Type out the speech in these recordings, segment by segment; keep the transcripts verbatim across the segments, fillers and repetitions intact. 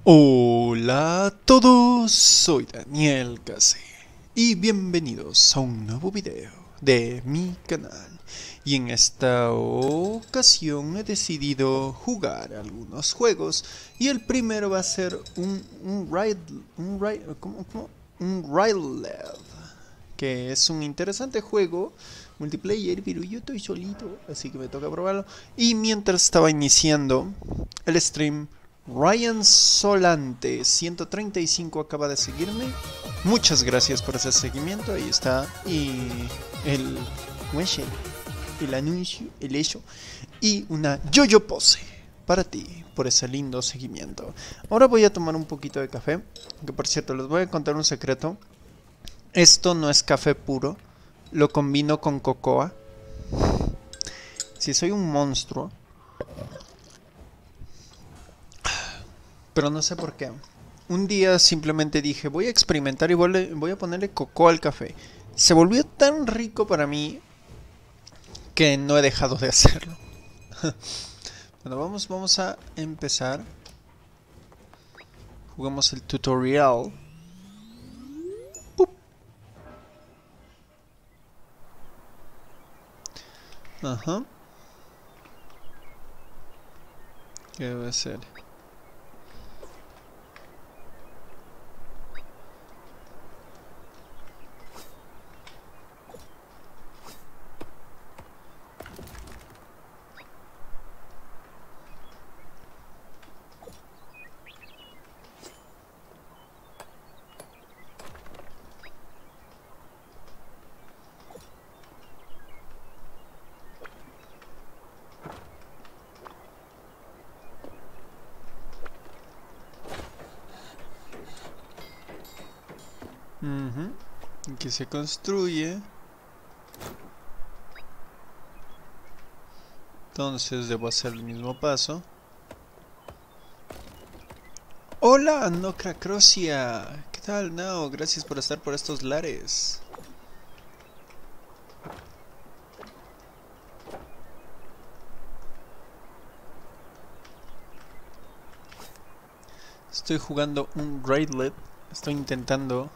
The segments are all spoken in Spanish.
Hola a todos, soy Daniel Case y bienvenidos a un nuevo video de mi canal. Y en esta ocasión he decidido jugar algunos juegos y el primero va a ser un, un Ride, un Ride, ¿cómo, cómo? Un Ride que es un interesante juego multiplayer, pero yo estoy solito, así que me toca probarlo. Y mientras estaba iniciando el stream, Ryan Solante ciento treinta y cinco acaba de seguirme. Muchas gracias por ese seguimiento, ahí está. Y el el anuncio, el hecho. Y una yo-yo pose para ti por ese lindo seguimiento. Ahora voy a tomar un poquito de café, que por cierto les voy a contar un secreto. Esto no es café puro, lo combino con cocoa. Si soy un monstruo, pero no sé por qué. Un día simplemente dije, voy a experimentar y voy a ponerle cocoa al café. Se volvió tan rico para mí que no he dejado de hacerlo. Bueno, vamos, vamos a empezar. Jugamos el tutorial. ¡Pup! Ajá. ¿Qué debe ser? Uh-huh. Que se construye. Entonces debo hacer el mismo paso. Hola, Nocracrocia. ¿Qué tal, Nao? Gracias por estar por estos lares. Estoy jugando un Raidlet. Estoy intentando...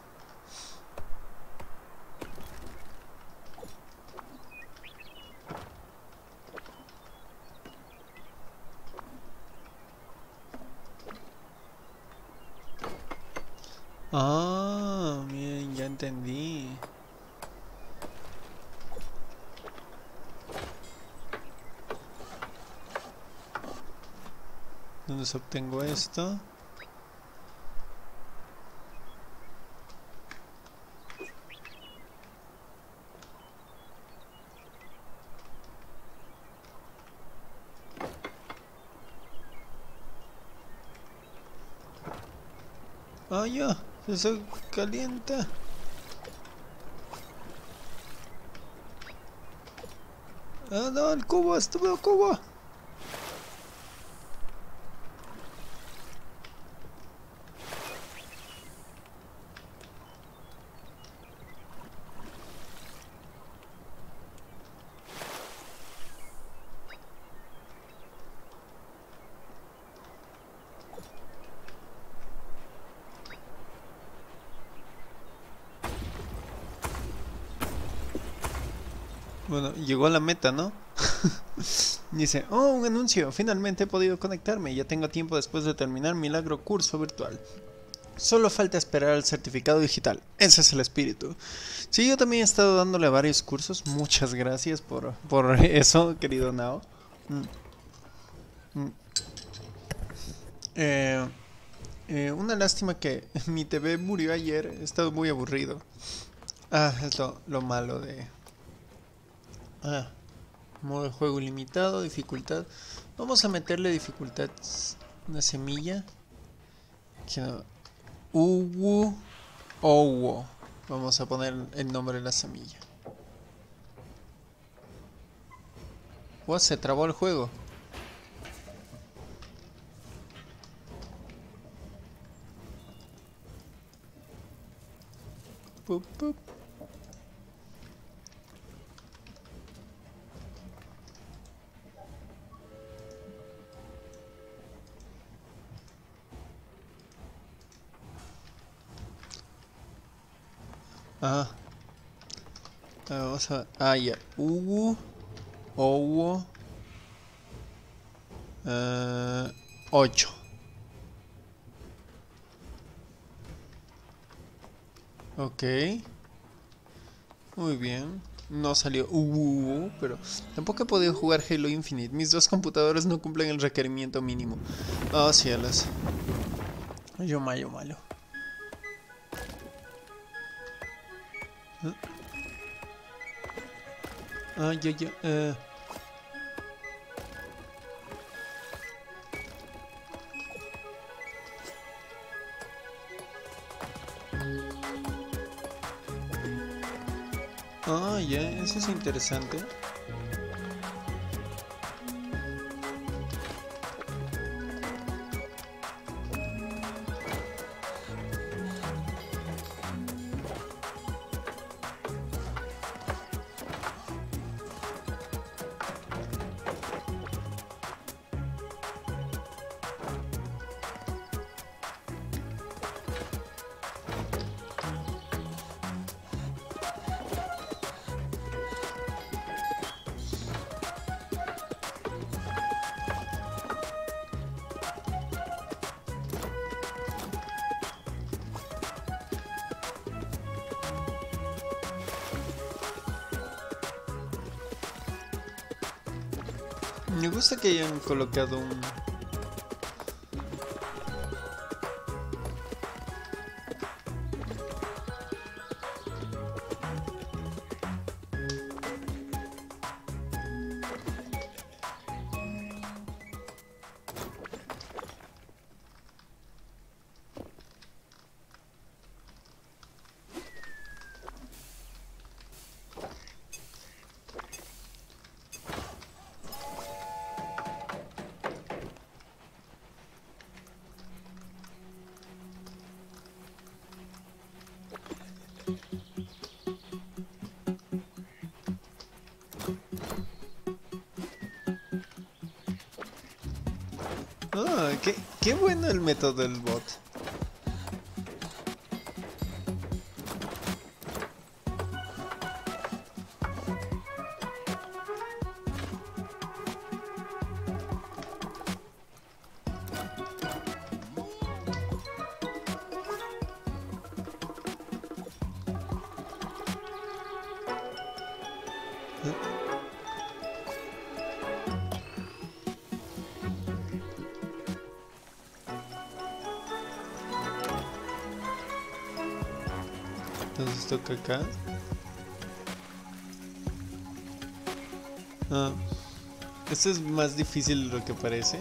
Ah, miren, ya entendí. ¿Dónde se obtengo esto? Ah, ya, eso calienta. Ah, no, el cubo, estuvo el cubo. Bueno, llegó a la meta, ¿no? Dice, oh, un anuncio, finalmente he podido conectarme, ya tengo tiempo después de terminar Milagro curso virtual. Solo falta esperar al certificado digital, ese es el espíritu. Sí, yo también he estado dándole varios cursos, muchas gracias por, por eso, querido Nao. Mm. Mm. Eh, eh, una lástima que mi T V murió ayer, he estado muy aburrido. Ah, es lo, lo malo de... Ah, modo de juego ilimitado, dificultad. Vamos a meterle dificultad, una semilla. Uwu Owo. Vamos a poner el nombre de la semilla. Oh, se trabó el juego. Pup, pup. Ah, vamos a... Ah, ya. Hugo. Owo. Uh, ocho. Ok. Muy bien. No salió uh, pero tampoco he podido jugar Halo Infinite. Mis dos computadores no cumplen el requerimiento mínimo. Oh, cielos. Yo malo, malo. Ah, ya, ya. Uh. Ah, ya, eso es interesante. Me gusta que hayan colocado un... Ah, qué, qué bueno el método del bot. Entonces toca acá. Ah, esto es más difícil de lo que parece.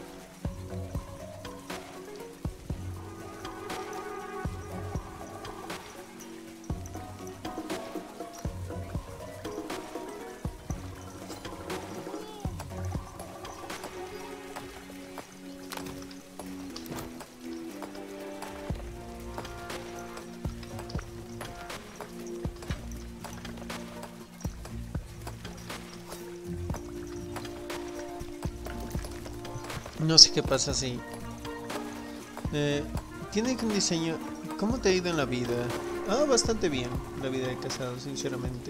No sé qué pasa así. Eh, tiene un diseño... ¿Cómo te ha ido en la vida? Ah, bastante bien, la vida de casado, sinceramente.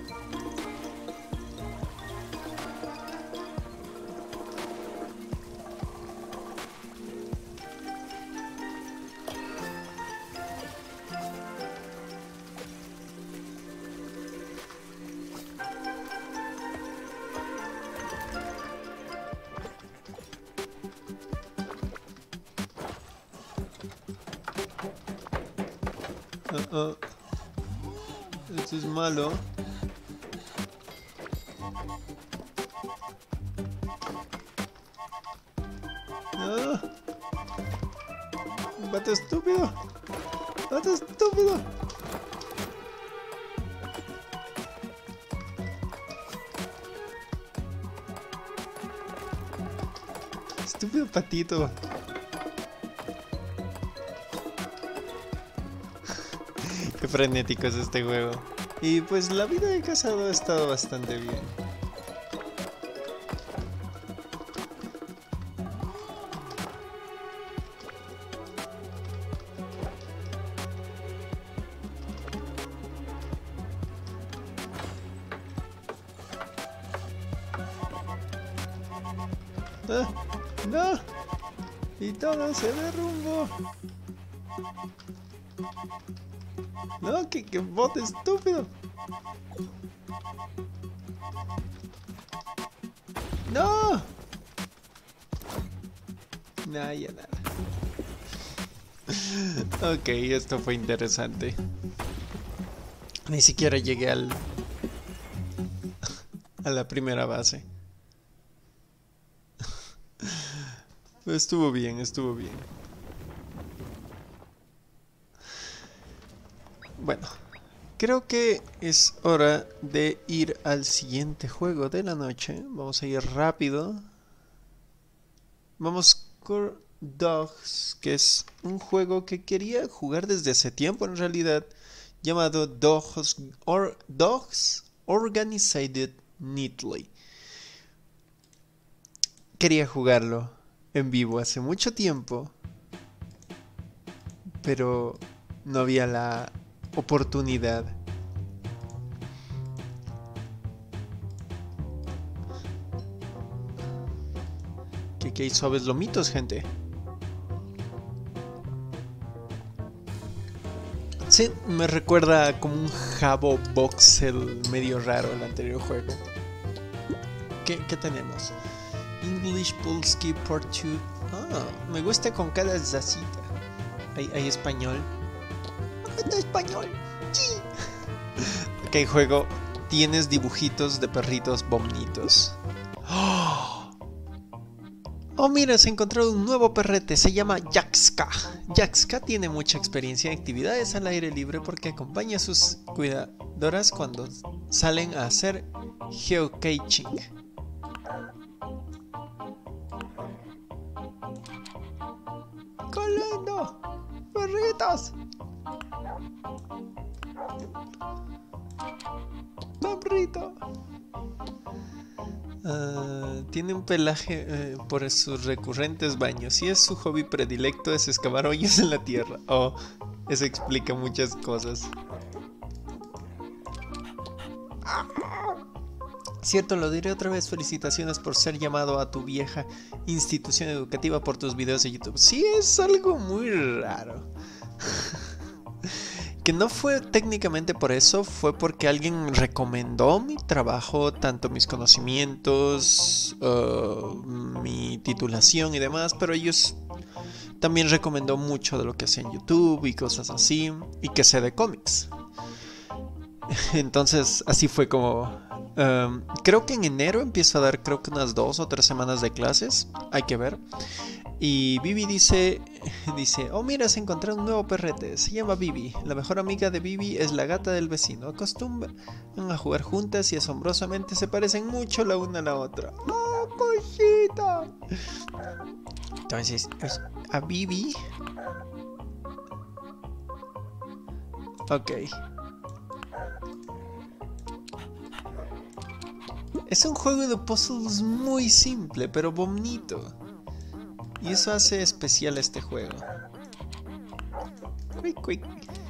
Uh -oh. Esto es malo. Ah. ¡Vato estúpido! ¡Vato estúpido! Estúpido patito. Qué frenético es este juego. Y pues la vida de casado ha estado bastante bien. Ah, no. Y todo se derrumbó. No, que, que bot estúpido. No. Nah, ya nada. Ok, esto fue interesante. Ni siquiera llegué al a la primera base. Estuvo bien, estuvo bien. Bueno, creo que es hora de ir al siguiente juego de la noche. Vamos a ir rápido. Vamos con Dogs, que es un juego que quería jugar desde hace tiempo en realidad, llamado Dogs, or, Dogs Organized Neatly. Quería jugarlo en vivo hace mucho tiempo, pero no había la oportunidad. Que, que hay suaves lomitos, gente. Sí, me recuerda como un Jabo Voxel medio raro el anterior juego. ¿Qué, qué tenemos? English Polski Part dos. Ah, me gusta con cada zacita. ¿Hay, hay español? ¿Está español? Sí. Ok, juego. Tienes dibujitos de perritos bonitos. Oh, oh, mira, se ha encontrado un nuevo perrete. Se llama Jaxka. Jaxka tiene mucha experiencia en actividades al aire libre porque acompaña a sus cuidadoras cuando salen a hacer geocaching. ¡Qué lindo! ¡Perritos! ¡Perrito! Uh, tiene un pelaje eh, por sus recurrentes baños y es su hobby predilecto es excavar hoyos en la tierra. Oh, eso explica muchas cosas. Cierto, lo diré otra vez, felicitaciones por ser llamado a tu vieja institución educativa por tus videos de YouTube. Sí, es algo muy raro. Que no fue técnicamente por eso, fue porque alguien recomendó mi trabajo, tanto mis conocimientos, uh, mi titulación y demás, pero ellos también recomendó mucho de lo que hacía en YouTube y cosas así, y que sé de cómics. Entonces así fue como... Um, creo que en enero empiezo a dar creo que unas dos o tres semanas de clases, hay que ver. Y Bibi dice, dice, oh mira, se encontró un nuevo perrete, se llama Bibi. La mejor amiga de Bibi es la gata del vecino. Acostumbran a jugar juntas y asombrosamente se parecen mucho la una a la otra. ¡Oh, cosita! Entonces, a Bibi... Ok. Es un juego de puzzles muy simple, pero bonito. Y eso hace especial este juego. Quick, quick.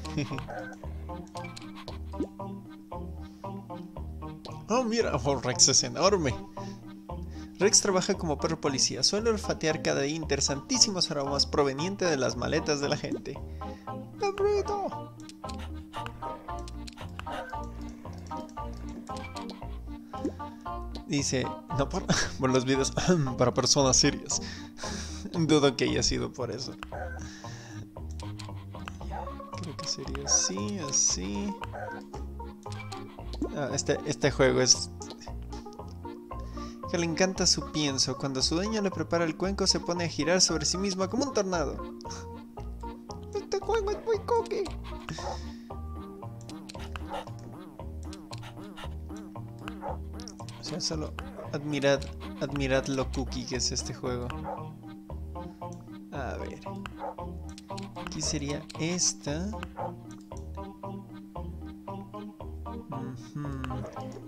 Oh, mira, oh, Rex es enorme. Rex trabaja como perro policía. Suele olfatear cada día interesantísimos aromas provenientes de las maletas de la gente. ¡Perrito! Dice, no por, por los videos para personas serias. Dudo que haya sido por eso. Creo que sería así, así. Ah, este, este juego es... que le encanta su pienso. Cuando su dueño le prepara el cuenco se pone a girar sobre sí mismo como un tornado. Este juego es muy cookie. O sea, solo admirad, admirad lo cookie que es este juego. A ver. Aquí sería esta. Uh-huh.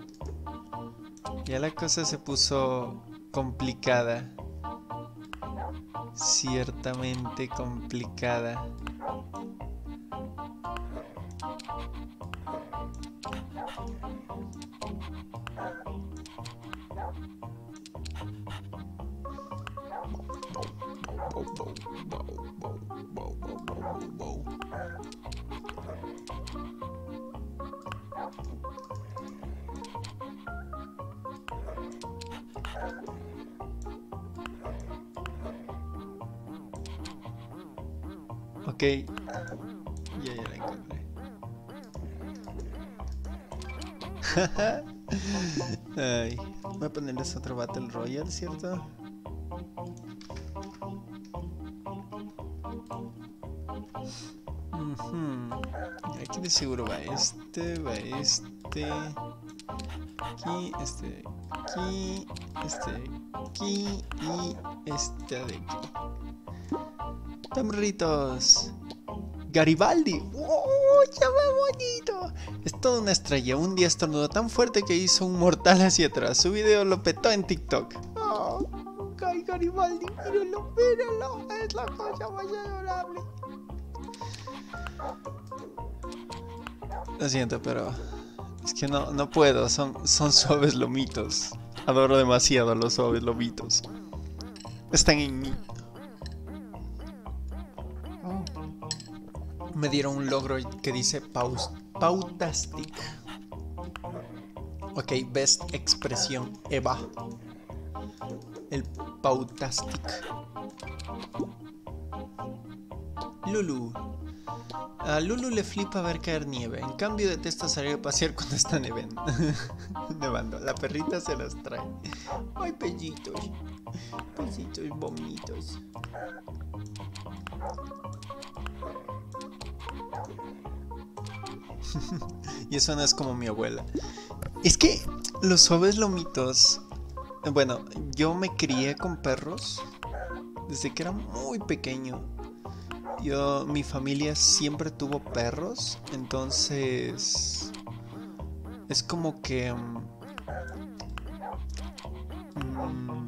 Ya la cosa se puso complicada. Ciertamente complicada. Ok. Ya, ya la encontré. Ay, voy a ponerles otro Battle Royale, ¿cierto? Uh-huh. Aquí de seguro va este, va este. Aquí, este, aquí, este, aquí y este de aquí. Tamritos. Garibaldi. ¡Oh, ya va bonito! Es toda una estrella. Un día estornudó tan fuerte que hizo un mortal hacia atrás. Su video lo petó en TikTok. ¡Oh! Ay, Garibaldi, míralo, míralo. Es la cosa más adorable. Lo siento, pero es que no, no puedo. Son, son suaves lomitos. Adoro demasiado a los suaves lomitos. Están en mí. Me dieron un logro que dice Paus, Pautastic. Ok, best expresión Eva. El Pautastic. Lulu. A Lulu le flipa ver caer nieve. En cambio detesta salir a pasear cuando está nevando. nevando. La perrita se las trae. Ay, pellitos. Pellitos bonitos. Y eso no es como mi abuela. Es que los suaves lomitos. Bueno, yo me crié con perros desde que era muy pequeño. Yo, mi familia siempre tuvo perros, entonces es como que mmm,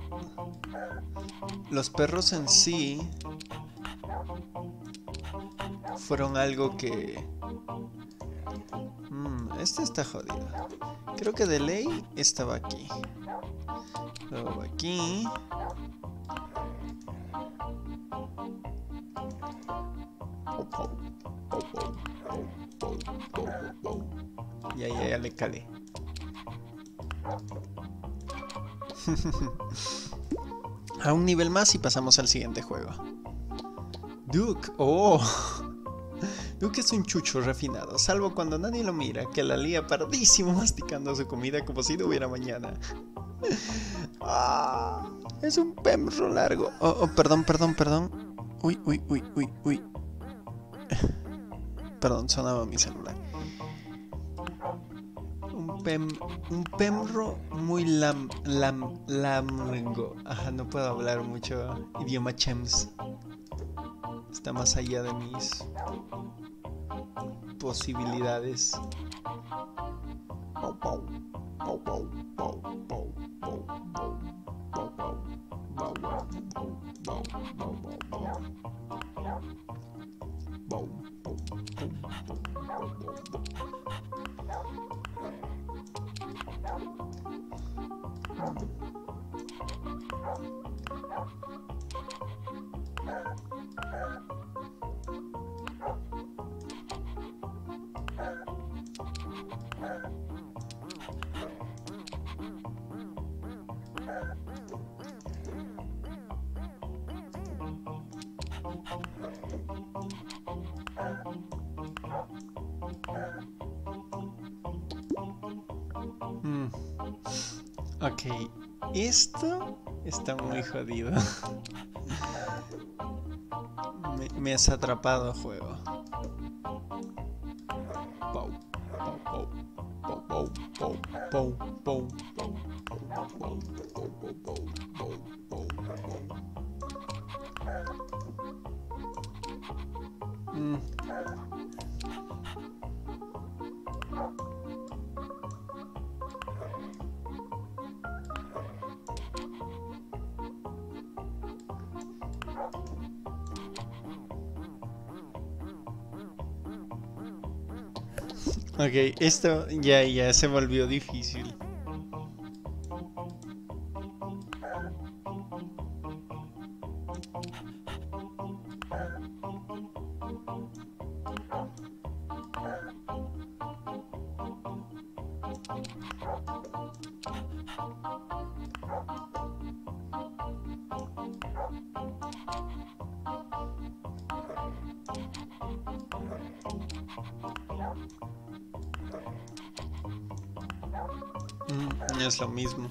los perros en sí fueron algo que mmm, este está jodido. Creo que de ley estaba aquí. Luego va aquí. Ya, ya, ya le calé. A un nivel más y pasamos al siguiente juego. Duke, oh. Duke es un chucho refinado, salvo cuando nadie lo mira, que la lía pardísimo masticando su comida como si no hubiera mañana. Ah, es un perro largo. Oh, oh, perdón, perdón, perdón. Uy, uy, uy, uy, uy. Perdón, sonaba mi celular. Un pem, un pemro muy lam, lam, lamgo. Ajá, no puedo hablar mucho idioma chems. Está más allá de mis posibilidades. Mm. Ok, esto está muy jodido. me, me has atrapado, juego. Pau, pau, pau, pau, pau, pau, pau, pau, mm. Ok, esto ya, ya se volvió difícil. Es lo mismo.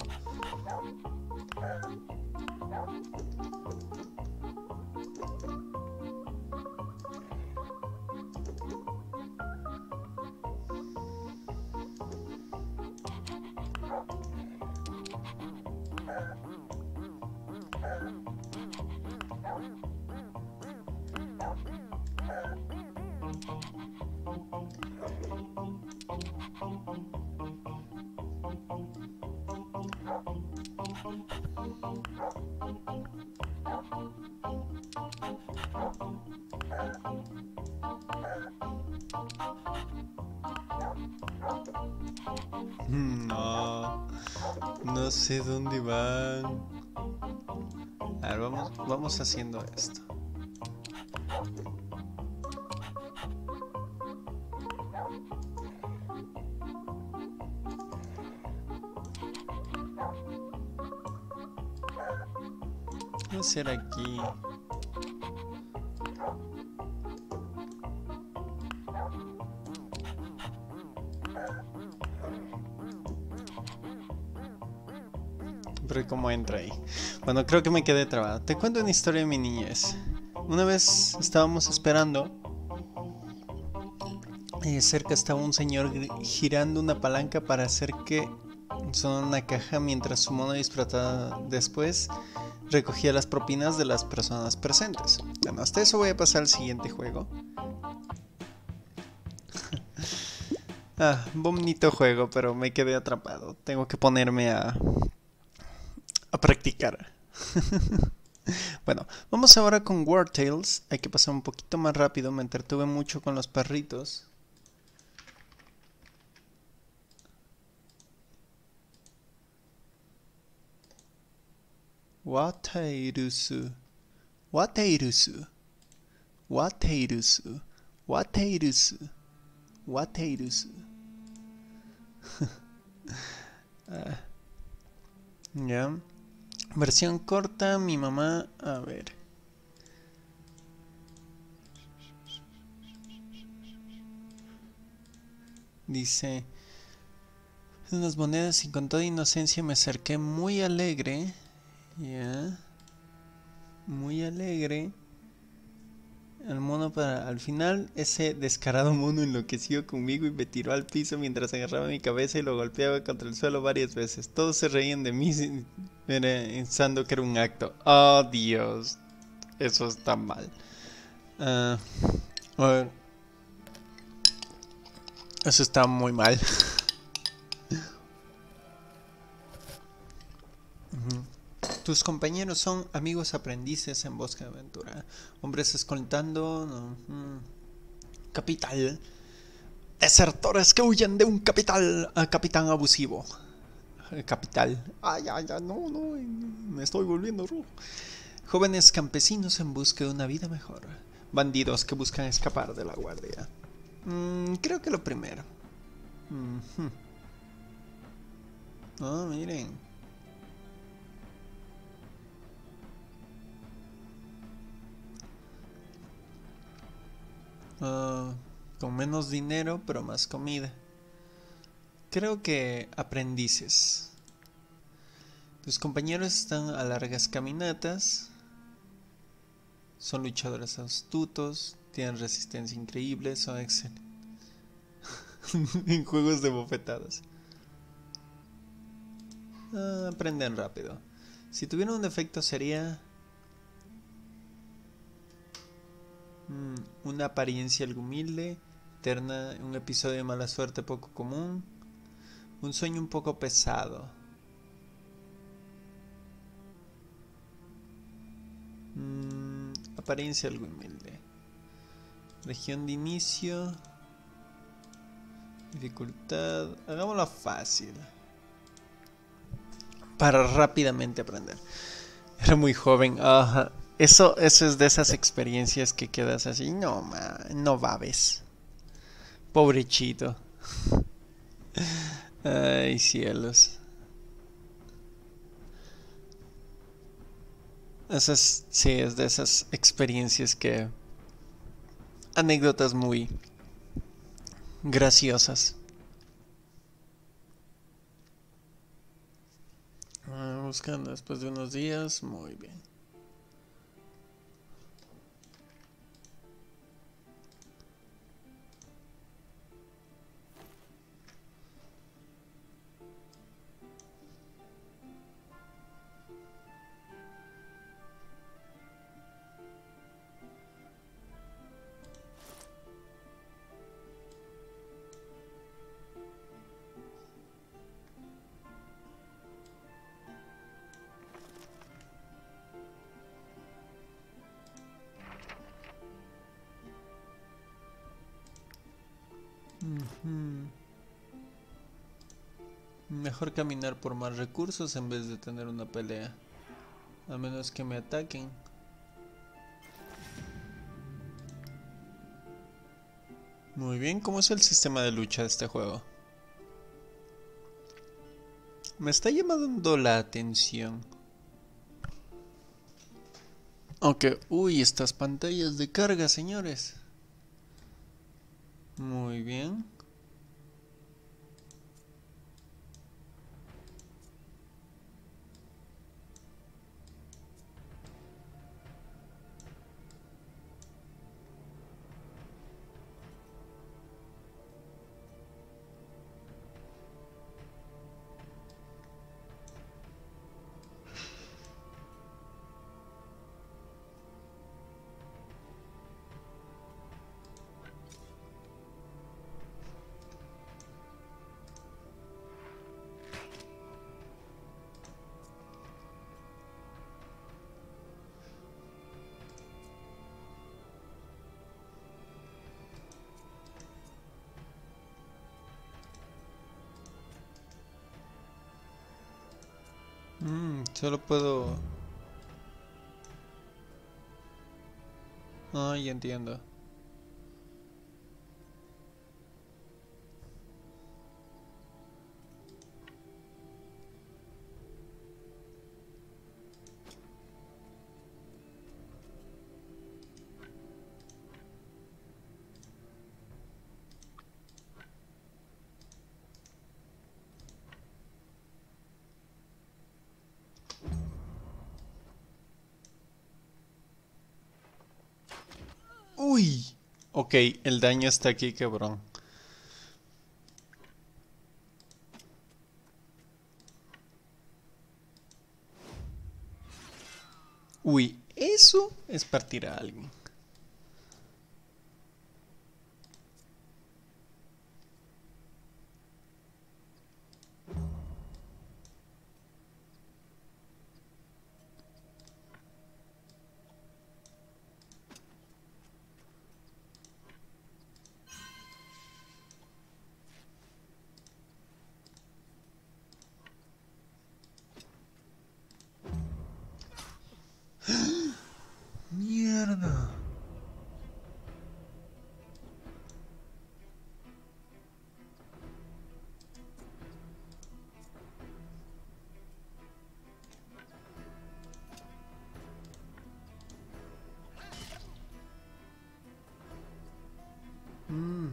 No, no sé dónde van. A ver, vamos, vamos haciendo esto. ¿Qué va a hacer aquí? Pero ¿cómo entra ahí? Bueno, creo que me quedé trabado. Te cuento una historia de mi niñez. Una vez estábamos esperando y cerca estaba un señor girando una palanca para hacer que sonara una caja mientras su mono disfrazado después recogía las propinas de las personas presentes. Bueno, hasta eso voy a pasar al siguiente juego. Ah, bonito juego, pero me quedé atrapado. Tengo que ponerme a, a practicar. Bueno, vamos ahora con War Tales. Hay que pasar un poquito más rápido. Me entretuve mucho con los perritos. Wateirusu. Wateirusu. Wateirusu. Wateirusu. Wateirusu. uh, ya. Versión corta, mi mamá. A ver. Dice. Unas monedas y con toda inocencia me acerqué muy alegre. Ya. Muy alegre. El mono para... Al final, ese descarado mono enloqueció conmigo y me tiró al piso mientras agarraba mi cabeza y lo golpeaba contra el suelo varias veces. Todos se reían de mí pensando que era un acto. Oh, Dios. Eso está mal. Uh, a ver. Eso está muy mal. uh-huh. Tus compañeros son amigos aprendices en bosque de aventura. Hombres escoltando... No, mm, capital. Desertores que huyen de un capital... Uh, capitán abusivo. Uh, capital. Ay, ay, ay, no, no. Me estoy volviendo rojo. Jóvenes campesinos en busca de una vida mejor. Bandidos que buscan escapar de la guardia. Mm, creo que lo primero. Mm-hmm. Oh, miren. Uh, con menos dinero, pero más comida. Creo que aprendices. Tus compañeros están a largas caminatas. Son luchadores astutos. Tienen resistencia increíble. Son excelentes en juegos de bofetadas. Uh, aprenden rápido. Si tuviera un defecto sería... una apariencia algo humilde, eterna, un episodio de mala suerte poco común, un sueño un poco pesado. Mm, apariencia algo humilde. Región de inicio. Dificultad. Hagámoslo fácil. Para rápidamente aprender. Era muy joven. Ajá. Eso, eso es de esas experiencias que quedas así, no, ma, no babes. Pobrechito. Ay, cielos. Esas, sí, es de esas experiencias que... Anécdotas muy graciosas. Buscando después de unos días, muy bien. Uh-huh. Mejor caminar por más recursos en vez de tener una pelea. A menos que me ataquen. Muy bien, ¿cómo es el sistema de lucha de este juego? Me está llamando la atención. Ok, uy, estas pantallas de carga, señores. Muy bien. Mm, solo puedo... Ah, ya entiendo. Uy. Ok, el daño está aquí, cabrón. Uy, eso es partir a alguien. Mierda. Mm.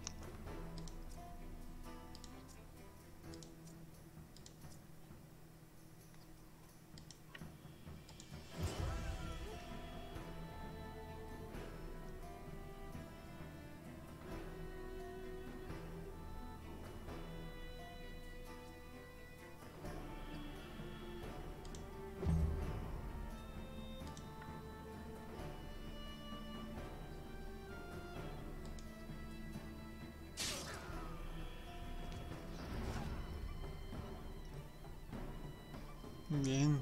Bien.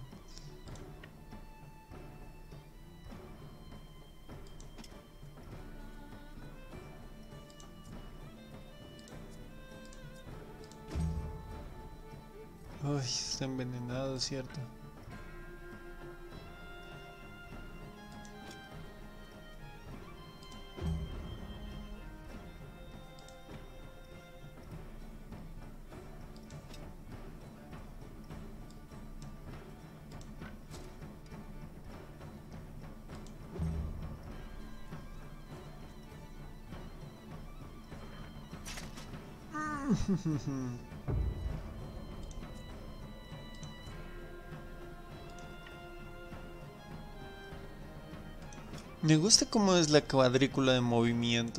Uy, está envenenado, ¿cierto? Me gusta cómo es la cuadrícula de movimiento.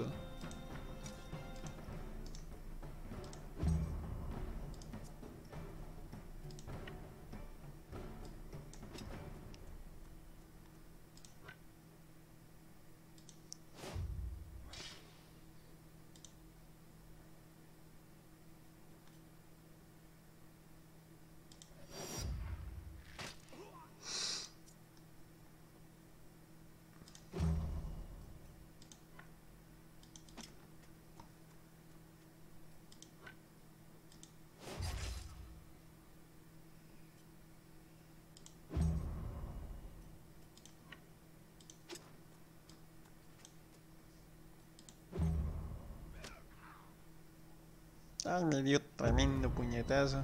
Ah, me dio tremendo puñetazo.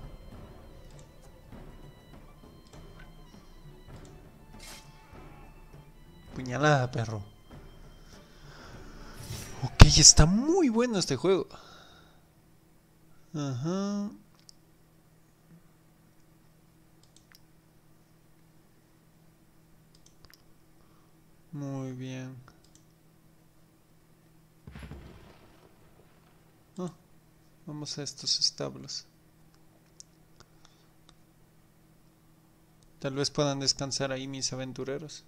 Puñalada, perro. Ok, está muy bueno este juego. Ajá. Muy bien. Oh, vamos a estos establos. Tal vez puedan descansar ahí mis aventureros.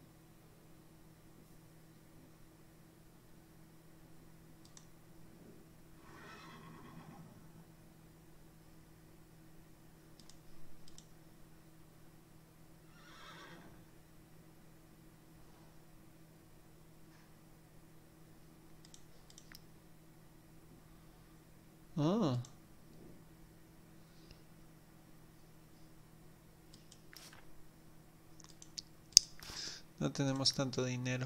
Ah. No tenemos tanto dinero.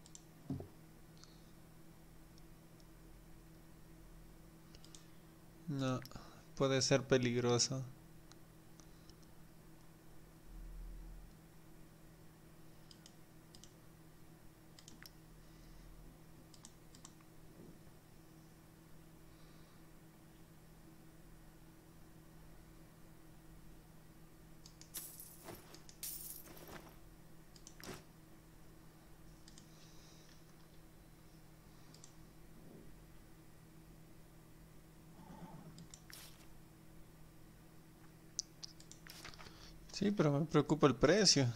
No, puede ser peligroso. Sí, pero me preocupa el precio.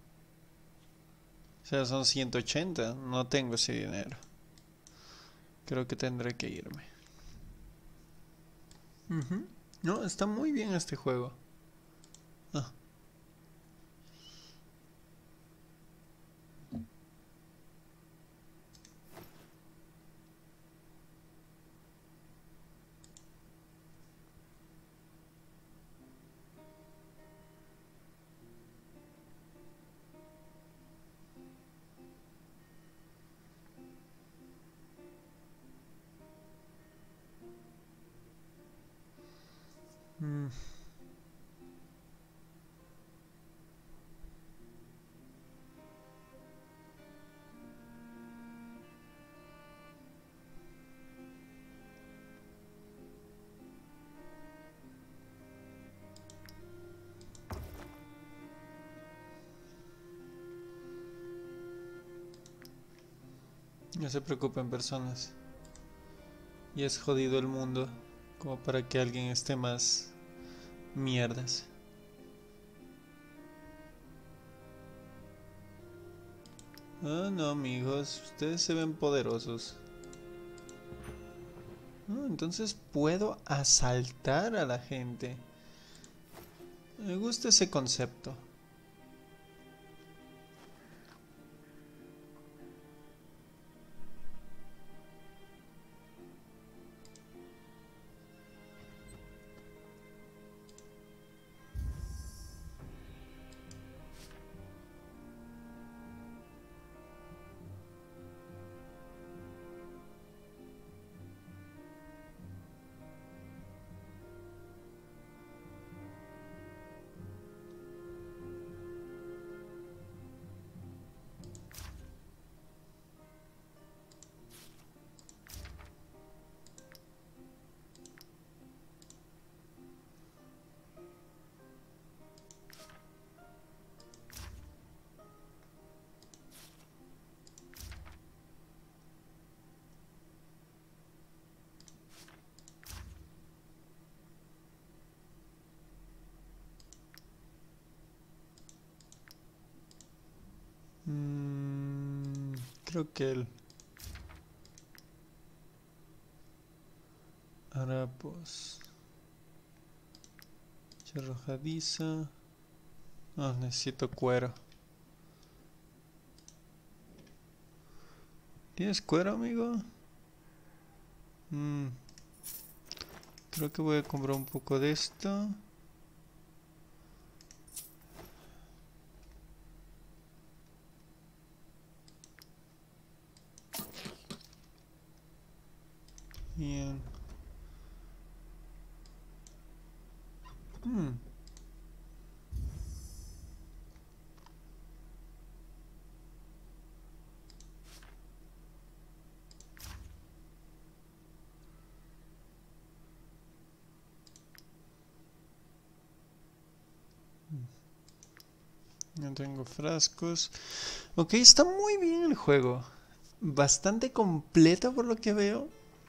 O sea, son ciento ochenta. No tengo ese dinero. Creo que tendré que irme. Ujú. No, está muy bien este juego. Ah. Mm. No se preocupen, personas. Y es jodido el mundo como para que alguien esté más mierdas. Ah, no, amigos, ustedes se ven poderosos. Ah, entonces puedo asaltar a la gente. Me gusta ese concepto. Creo que el harapos. Arrojadiza. No, necesito cuero. ¿Tienes cuero, amigo? Mm. Creo que voy a comprar un poco de esto. Bien. Hmm. No tengo frascos. Ok, está muy bien el juego. Bastante completo por lo que veo.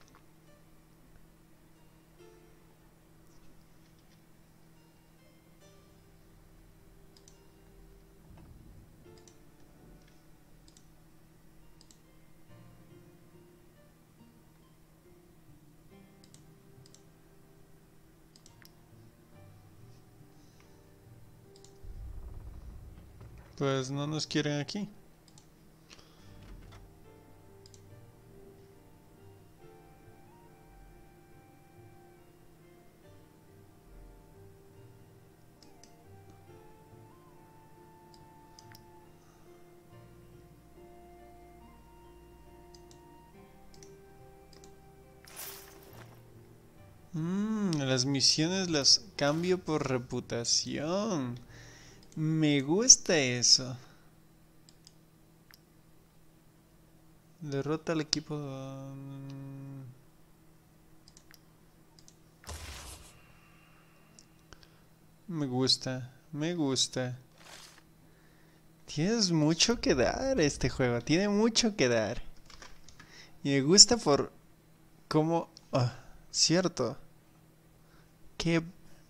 Pues no nos quieren aquí. Mm, las misiones las cambio por reputación. Me gusta eso. Derrota al equipo. mm, Me gusta, me gusta. Tienes mucho que dar este juego, tiene mucho que dar. Y me gusta por cómo... ah, cierto. Que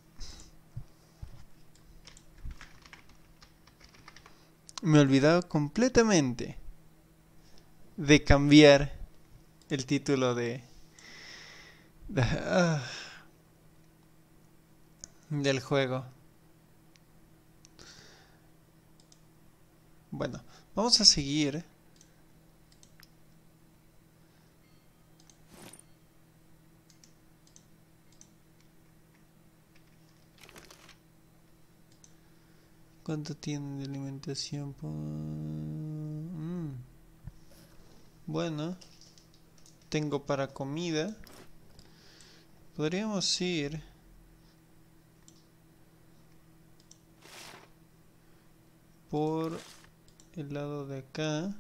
me he olvidado completamente de cambiar el título de... de- ah, del juego. Bueno, vamos a seguir. ¿Cuánto tienen de alimentación? por- Mm, Bueno, tengo para comida. Podríamos ir por el lado de acá.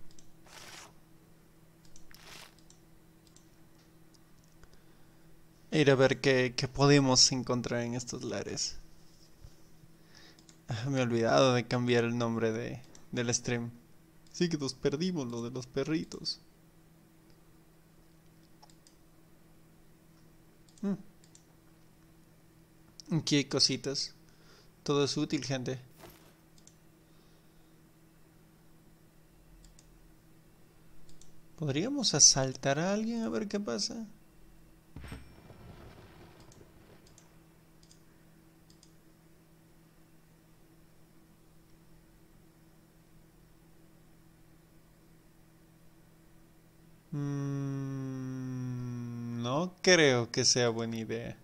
E ir a ver qué, qué podemos encontrar en estos lares. Ah, me he olvidado de cambiar el nombre de, del stream. Sí que nos perdimos lo de los perritos. Mm, Aquí hay cositas. Todo es útil, gente. ¿Podríamos asaltar a alguien a ver qué pasa? Mm, no creo que sea buena idea.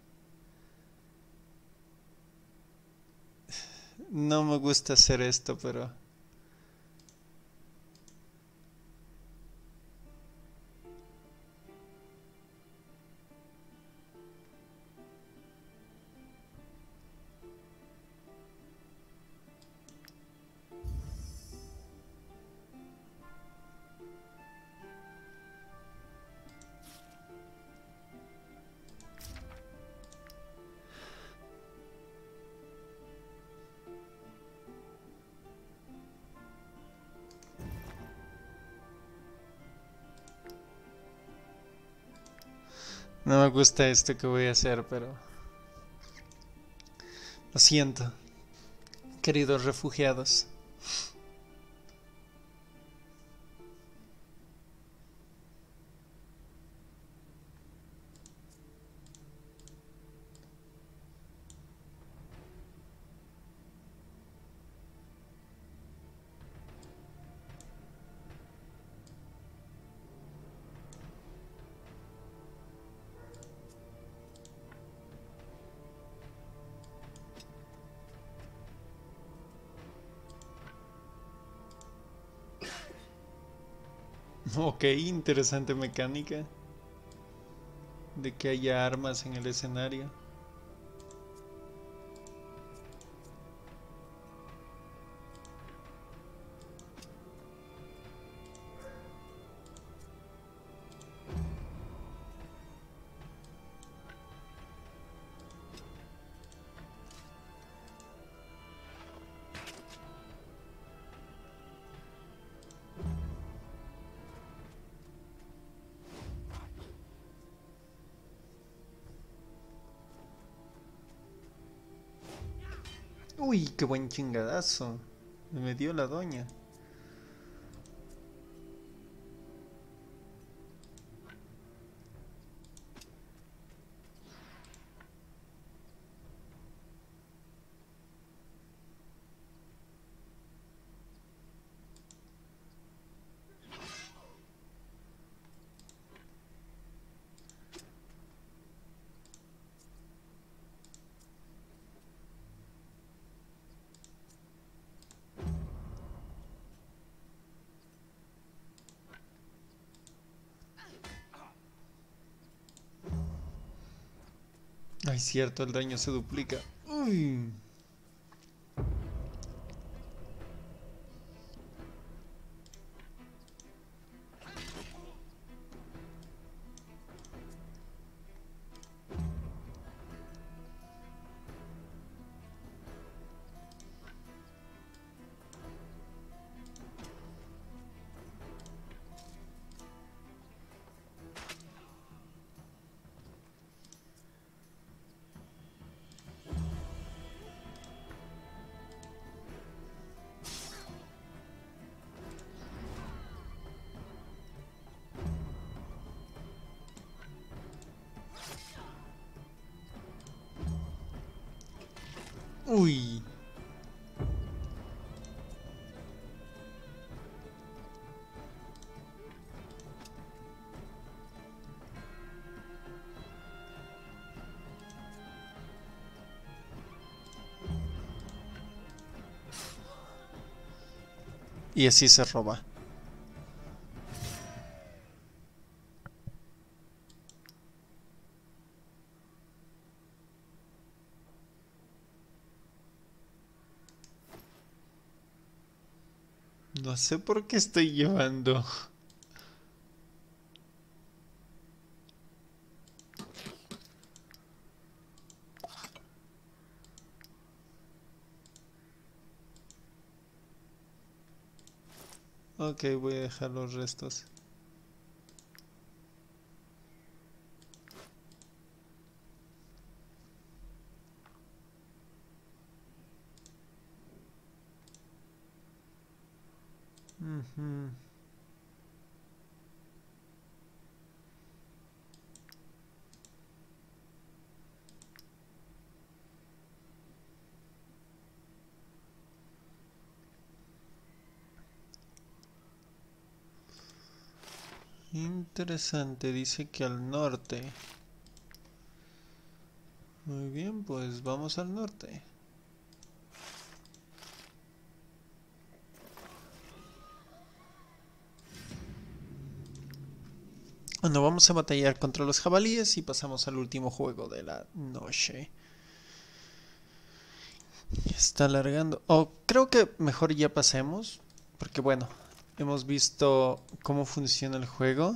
No me gusta hacer esto, pero... No me gusta esto que voy a hacer, pero... Lo siento, queridos refugiados. Ok, interesante mecánica de que haya armas en el escenario. Uy, qué buen chingadazo. Me dio la doña. Ay, cierto, el daño se duplica. Uy. Uy. Y así se roba. No sé por qué estoy llevando. Ok, voy a dejar los restos. Ujú. Interesante, dice que al norte. Muy bien, pues vamos al norte. Bueno, vamos a batallar contra los jabalíes y pasamos al último juego de la noche. Está alargando. Oh, creo que mejor ya pasemos. Porque bueno, hemos visto cómo funciona el juego.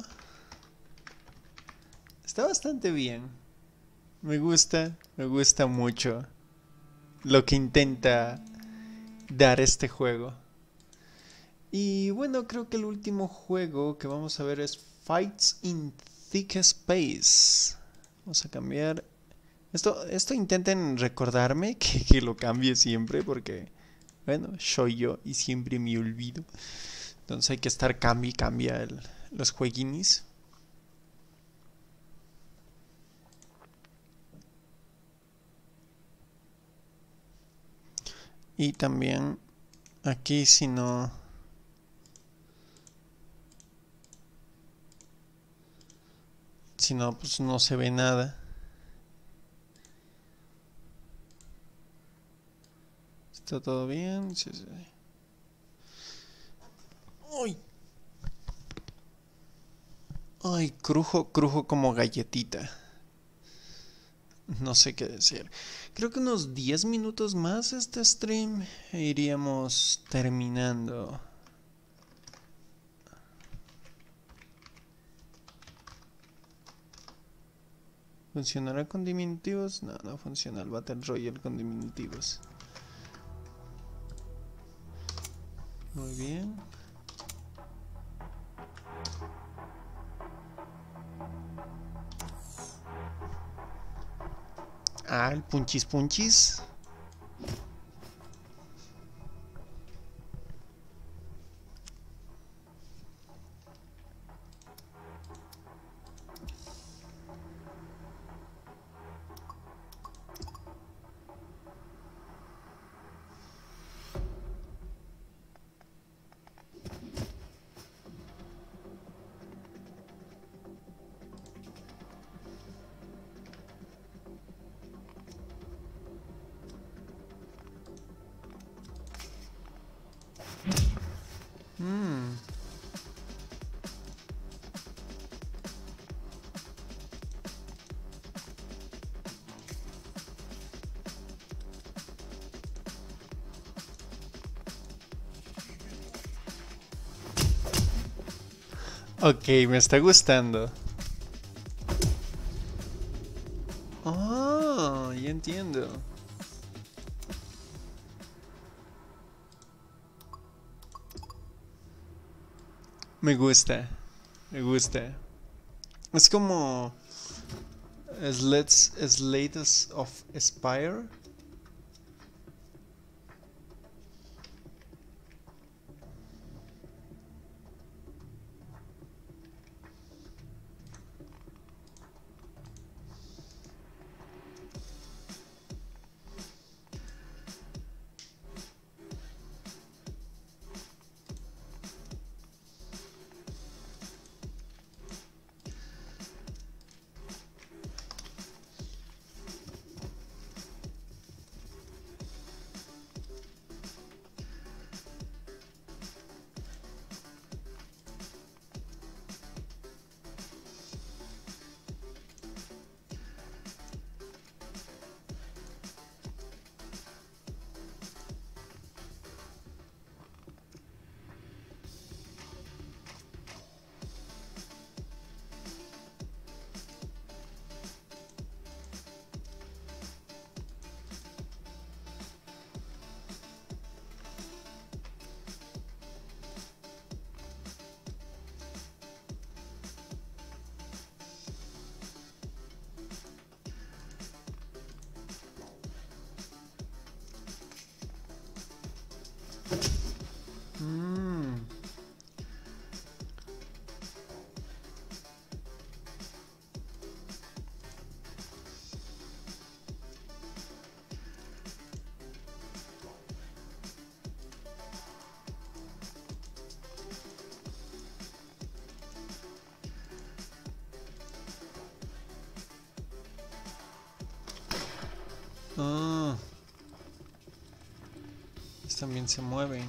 Está bastante bien. Me gusta, me gusta mucho lo que intenta dar este juego. Y bueno, creo que el último juego que vamos a ver es Fights in Thick Space. Vamos a cambiar. Esto, esto intenten recordarme que, que lo cambie siempre porque, bueno, soy yo y siempre me olvido. Entonces hay que estar cambia y cambia el- los jueguinis. Y también aquí si no... Si no, pues no se ve nada. ¿Está todo bien? Sí, sí. ¡Uy! Ay, crujo, crujo como galletita. No sé qué decir. Creo que unos diez minutos más este stream e iríamos terminando. ¿Funcionará con diminutivos? No, no funciona el Battle Royale con diminutivos. Muy bien. Ah, el punchis punchis. Mmm. Ok, me está gustando. Oh, ya entiendo. Me gusta, me gusta. Es como Slates, Slates of Spire. Mm. Ah, también se mueven.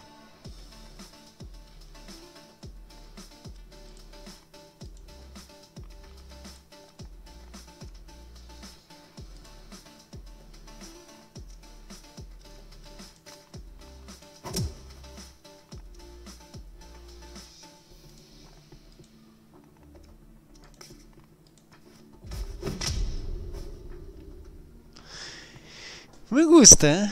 Me gusta.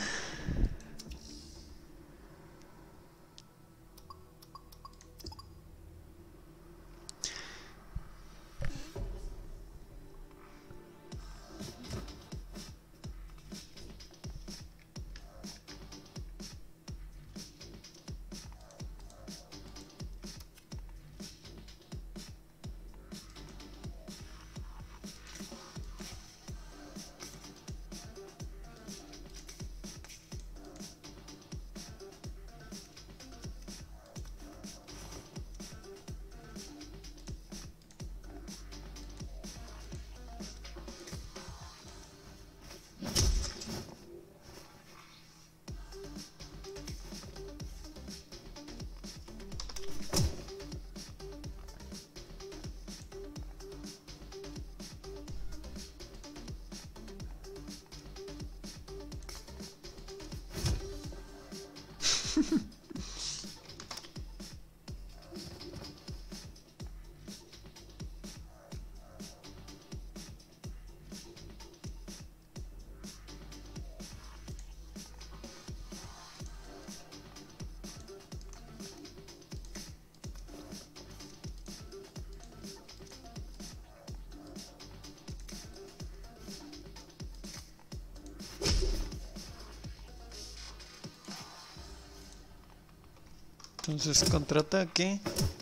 Entonces, contraataque.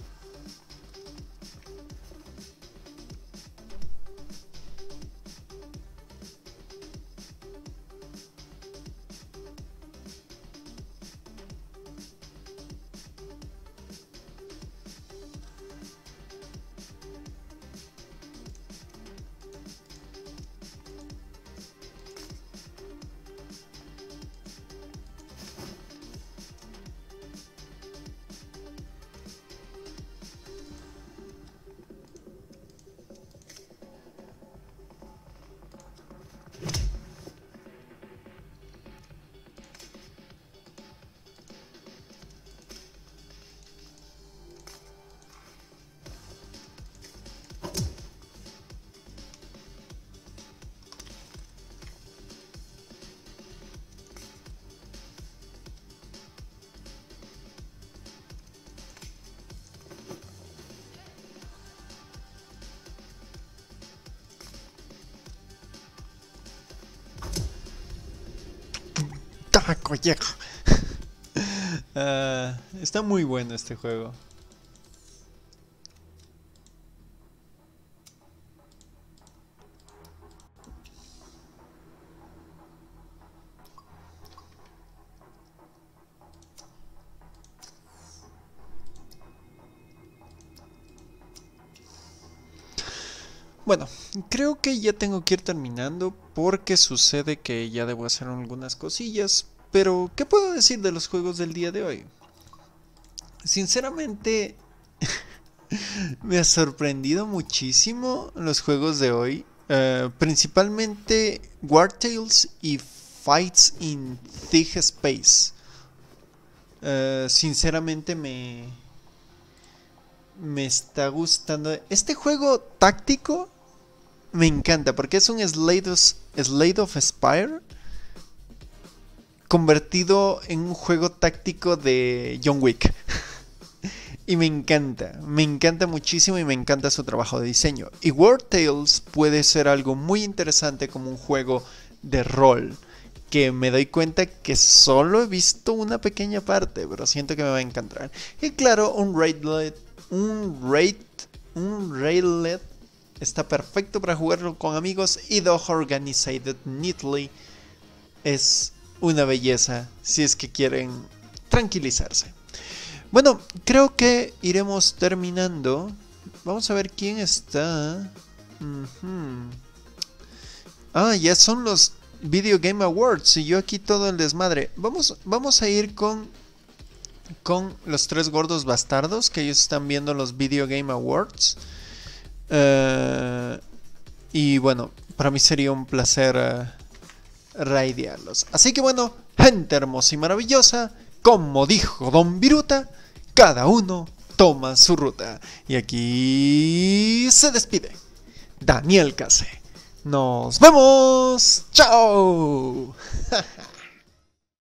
Colleja. uh, está muy bueno este juego. Bueno, creo que ya tengo que ir terminando porque sucede que ya debo hacer algunas cosillas. Pero, ¿qué puedo decir de los juegos del día de hoy? Sinceramente, me ha sorprendido muchísimo los juegos de hoy. Uh, principalmente War Tales y Fights in Thick Space. Uh, sinceramente me... Me está gustando. Este juego táctico me encanta porque es un Slade of, Slade of Spire convertido en un juego táctico de John Wick. Y me encanta, me encanta muchísimo y me encanta su trabajo de diseño. Y War Tales puede ser algo muy interesante como un juego de rol, que me doy cuenta que solo he visto una pequeña parte, pero siento que me va a encantar. Y claro, un Raidlet, un Raid, un Raidlet está perfecto para jugarlo con amigos, y The Organized Neatly es una belleza si es que quieren tranquilizarse. Bueno, creo que iremos terminando. Vamos a ver quién está. Uh-huh. Ah, ya son los Video Game Awards y yo aquí todo el desmadre. Vamos, vamos a ir con, con los tres gordos bastardos, que ellos están viendo los Video Game Awards. Uh, y bueno, para mí sería un placer uh, raidearlos. Así que bueno, gente hermosa y maravillosa, como dijo Don Viruta, cada uno toma su ruta. Y aquí se despide Daniel Case. Nos vemos. Chao.